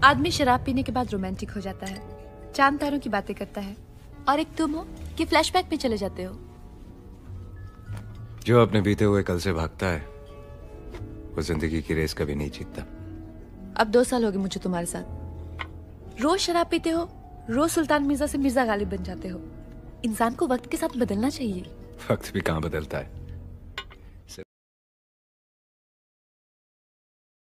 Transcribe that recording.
आदमी शराब पीने के बाद रोमांटिक हो जाता है, चांद तारों की बातें करता है, और एक तुम हो कि फ्लैशबैक में चले जाते हो। जो अपने बीते हुए कल से भागता है वो जिंदगी की रेस कभी नहीं जीतता। अब 2 साल हो गए मुझे तुम्हारे साथ। रोज शराब पीते हो, रोज सुल्तान मिर्जा से मिर्जा गालिब बन जाते हो। इंसान को वक्त के साथ बदलना चाहिए। वक्त भी कहाँ बदलता है।